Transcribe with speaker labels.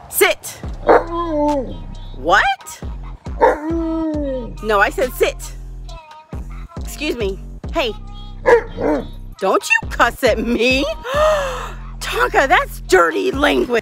Speaker 1: Sit. What? No, I said sit. Excuse me. Hey. Don't you cuss at me. Tonka, that's dirty language.